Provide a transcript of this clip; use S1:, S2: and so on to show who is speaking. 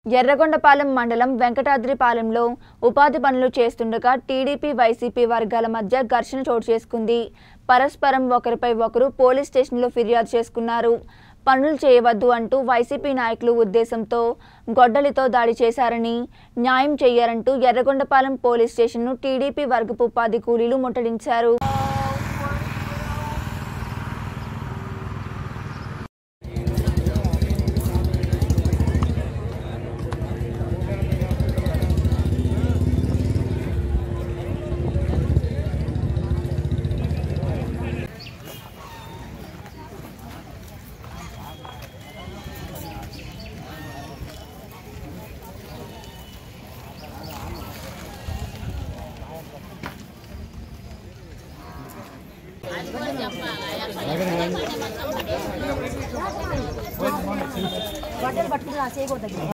S1: ఎర్రగొండపాలెం మండలం వెంకటాద్రిపాలెంలో ఉపాధి పనులు చేస్తుండగా టీడీపీ వైసీపీ వర్గాల మధ్య ఘర్షణ చోటు చేసుకుంది. పరస్పరం ఒకరిపై ఒకరు పోలీస్ స్టేషన్లో ఫిర్యాదు చేసుకున్నారు. పనులు చేయవద్దు అంటూ వైసీపీ నాయకులు ఉద్దేశంతో గొడ్డలితో దాడి చేశారని, న్యాయం చేయారంటూ ఎర్రగొండపాలెం పోలీస్ స్టేషన్ను టీడీపీ వర్గపు ఉపాధి కూలీలు ముట్టడించారు.
S2: బట్టలు పట్టుకుని చేయకూడదు.